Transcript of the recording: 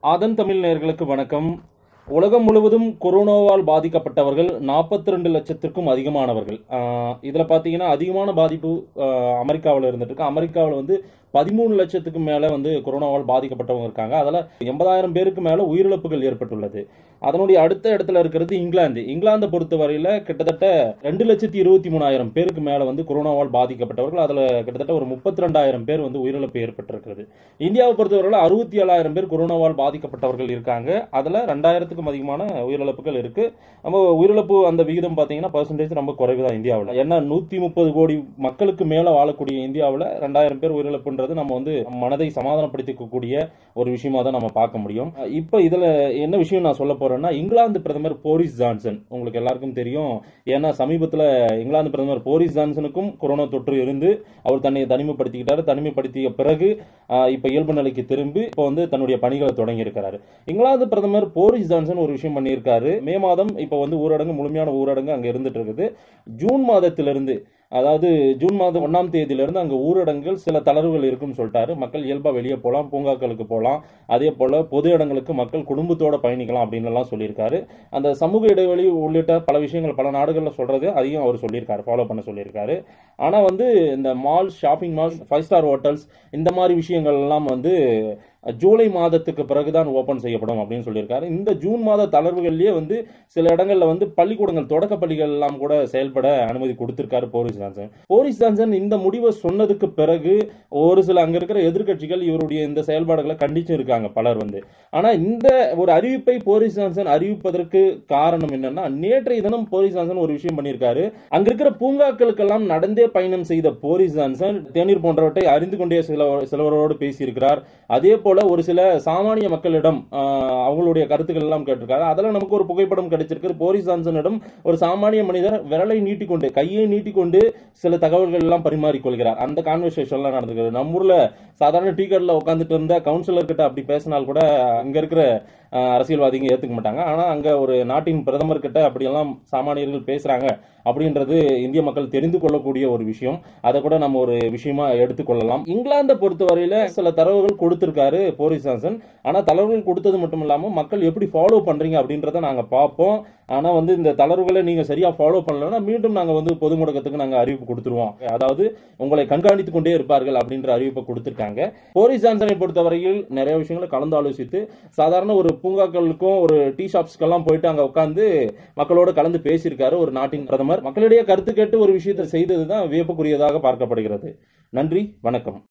ஆதன் தமிழ் நேயர்களுக்கு வணக்கம். உலகம் முழுவதும் கொரோனாவால் பாதிக்கப்பட்டவர்கள் 42 லட்சத்திற்கும் அதிகமானவர்கள். இதில் பார்த்தீங்கன்னா அதிகமான பாதிப்பு அமெரிக்காவில் இருந்துட்டு இருக்கு. அமெரிக்காவில் வந்து 13 லட்சத்துக்கு மேலே வந்து கொரோனாவால் பாதிக்கப்பட்டவங்க இருக்காங்க. அதில் 80,000 பேருக்கு மேலே உயிரிழப்புகள் ஏற்பட்டுள்ளது. அதனுடைய அடுத்த இடத்துல இருக்கிறது இங்கிலாந்தை பொறுத்தவரையில் கிட்டத்தட்ட 2,23,000 பேருக்கு மேலே வந்து கொரோனாவால் பாதிக்கப்பட்டவர்கள். அதில் கிட்டத்தட்ட ஒரு 32,000 பேர் வந்து உயிரிழப்பு ஏற்பட்டிருக்கிறது. இந்தியாவை பொறுத்தவரையில் 67,000 பேர் கொரோனாவால் பாதிக்கப்பட்டவர்கள் இருக்காங்க. அதில் 2,000க்கும் அதிகமான உயிரிழப்புகள் இருக்கு. நம்ம உயிரிழப்பு அந்த விகிதம் பார்த்தீங்கன்னா பர்சன்டேஜ் ரொம்ப குறைவு தான் இந்தியாவில். ஏன்னா 130 கோடி மக்களுக்கு மேலே வாழக்கூடிய இந்தியாவில் 2,000 பேர் உயிரிழப்புன்றது நம்ம வந்து மனதை சமாதானப்படுத்திக்கக்கூடிய ஒரு விஷயமா தான் நம்ம பார்க்க முடியும். இப்போ இதுல என்ன விஷயம் நான் சொல்ல போறேன்னா, இங்கிலாந்து பிரதமர் போரிஸ் ஜான்சன் உங்களுக்கு எல்லாருக்கும் தெரியும். ஏன்னா சமீபத்தில் இங்கிலாந்து பிரதமர் போரிஸ் ஜான்சனுக்கும் கொரோனா தொற்று இருந்து அவர் தன்னை தனிமைப்படுத்திக்கிட்டாரு. தனிமைப்படுத்திய பிறகு இப்ப இயல்பு நிலைக்கு திரும்பி இப்போ வந்து தன்னுடைய பணிகளை தொடங்கி இருக்கிறாரு. இங்கிலாந்து பிரதமர் போரிஸ் ஜான்சன் ஒரு விஷயம் பண்ணியிருக்காரு. மே மாதம் இப்போ வந்து ஊரடங்கு, முழுமையான ஊரடங்கு அங்க இருந்துட்டு இருக்குது. ஜூன் மாதத்திலிருந்து, அதாவது ஜூன் மாதம் 1ஆம் தேதியிலிருந்து அங்கே ஊரடங்குகள் சில தளர்வுகள் இருக்குன்னு சொல்லிட்டாரு. மக்கள் இயல்பாக வெளியே போகலாம், பூங்காக்களுக்கு போகலாம், அதே போல் பொது இடங்களுக்கு மக்கள் குடும்பத்தோட பயணிக்கலாம் அப்படின்னு எல்லாம் சொல்லியிருக்காரு. அந்த சமூக இடைவெளி உள்ளிட்ட பல விஷயங்கள் பல நாடுகளில் சொல்றது அதையும் அவர் சொல்லியிருக்காரு, ஃபாலோ பண்ண சொல்லியிருக்காரு. ஆனால் வந்து இந்த malls, shopping malls, 5 star hotels இந்த மாதிரி விஷயங்கள் எல்லாம் வந்து ஜூலை மாதத்துக்கு பிறகுதான் ஓபன் செய்யப்படும் அப்படின்னு சொல்லியிருக்காரு. இந்த ஜூன் மாத தளர்வுகள்லயே வந்து சில இடங்கள்ல வந்து பள்ளிக்கூடங்கள், தொடக்க பள்ளிகள் எல்லாம் கூட செயல்பட அனுமதி கொடுத்திருக்காரு போரிஸ் ஜான்சன். போரிஸ் ஜான்சன் இந்த முடிவை சொன்னதுக்கு பிறகு ஒரு சில அங்க இருக்கிற எதிர்கட்சிகள் இவருடைய இந்த செயல்பாடுகளை கண்டிச்சு இருக்காங்க பலர் வந்து. ஆனா இந்த ஒரு அறிவிப்பை போரிஸ் ஜான்சன் அறிவிப்பதற்கு காரணம் என்னன்னா, நேற்றைய தினம் போரிஸ் ஜான்சன் ஒரு விஷயம் பண்ணியிருக்காரு. அங்க இருக்கிற பூங்காக்களுக்கெல்லாம் நடந்தே பயணம் செய்த போரிஸ் ஜான்சன் தேநீர் போன்றவற்றை அறிந்து கொண்டே சிலவரோடு பேசியிருக்கிறார். அதே போல ஒரு சில சாமானிய மக்களிடம் அவங்களுடைய கருத்துக்கள் எல்லாம் கேட்டிருக்காரு. அதெல்லாம் நமக்கு ஒரு புகைப்படம் கிடைச்சிருக்கு. போரிஸ் ஜான்சனிடம் ஒரு சாமானிய மனிதர் விரலை நீட்டிக்கொண்டு, கையை நீட்டிக்கொண்டு சில தகவல்கள் எல்லாம் பரிமாறிக்கொள்கிறார். அந்த கான்வர்சேஷன் எல்லாம் நடந்திருக்கு. நம்ம ஊர்ல சாதாரண டீ கடையில் உட்காந்துட்டு இருந்த கவுன்சிலர் கிட்ட அப்படி பேசினால் கூட அங்க இருக்கிற அரசியல்வாதிங்க ஏத்துக்க மாட்டாங்க. ஆனா அங்க ஒரு நாட்டின் பிரதமர் கிட்ட அப்படியெல்லாம் சாமானியர்கள் பேசுறாங்க அப்படின்றது இந்திய மக்கள் தெரிந்து கொள்ளக்கூடிய ஒரு விஷயம். அதை கூட நம்ம ஒரு விஷயமா எடுத்துக்கொள்ளலாம். இங்கிலாந்தை பொறுத்தவரையில சில தரவுகள் கொடுத்திருக்காரு போரிஸ் ஜான்சன். ஆனா தளர்வுகள் கொடுத்தது மட்டும் இல்லாம மக்கள் எப்படி ஃபாலோ பண்றீங்க அப்படின்றத நாங்க பார்ப்போம். ஆனா வந்து இந்த தளர்வுகளை நீங்க சரியா ஃபாலோ பண்ணலன்னா மீண்டும் நாங்க வந்து பொது முடக்கத்துக்கு நாங்க அறிவிப்பு கொடுத்துருவோம். அதாவது உங்களை கண்காணித்துக் கொண்டே இருப்பார்கள் அப்படின்ற அறிவிப்பை கொடுத்திருக்காங்க. போரிஸ் ஜான்சனை பொறுத்தவரையில் நிறைய விஷயங்களை கலந்து ஆலோசித்து சாதாரண ஒரு பூங்காக்களுக்கும் ஒரு டீ ஷாப்ஸ்க்கெல்லாம் போயிட்டு அங்க உட்கார்ந்து மக்களோட கலந்து பேசியிருக்காரு ஒரு நாட்டின் பிரதமர். மக்களிடையே கருத்து கேட்டு ஒரு விஷயத்தை செய்ததுதான் வியப்புக்குரியதாக பார்க்கப்படுகிறது. நன்றி, வணக்கம்.